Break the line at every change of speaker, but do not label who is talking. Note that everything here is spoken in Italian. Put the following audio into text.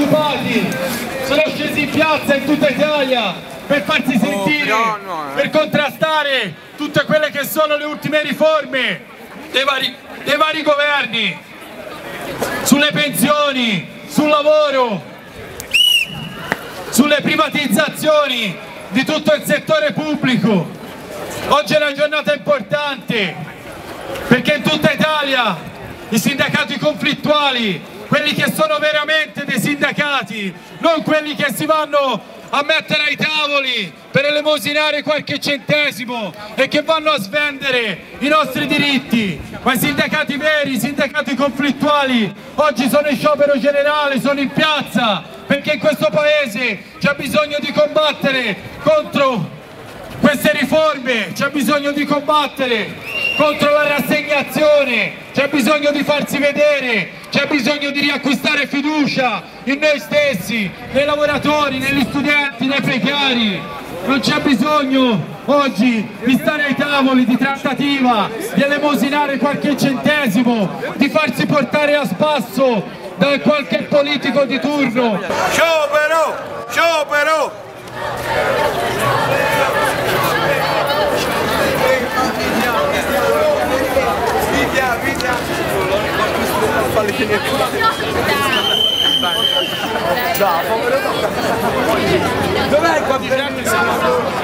occupati sono scesi in piazza in tutta Italia per farsi sentire, per contrastare tutte quelle che sono le ultime riforme dei vari governi, sulle pensioni, sul lavoro, sulle privatizzazioni di tutto il settore pubblico. Oggi è una giornata importante perché in tutta Italia i sindacati conflittuali, quelli che sono veramente dei sindacati, non quelli che si vanno a mettere ai tavoli per elemosinare qualche centesimo e che vanno a svendere i nostri diritti, ma i sindacati veri, i sindacati conflittuali oggi sono in sciopero generale, sono in piazza, perché in questo paese c'è bisogno di combattere contro queste riforme, c'è bisogno di combattere contro la rassegnazione, c'è bisogno di farsi vedere, c'è bisogno di riacquistare fiducia in noi stessi, nei lavoratori, negli studenti, nei precari. Non c'è bisogno oggi di stare ai tavoli di trattativa, di elemosinare qualche centesimo, di farsi portare a spasso da qualche politico di turno.
Sciopero! Sciopero! Dov'è il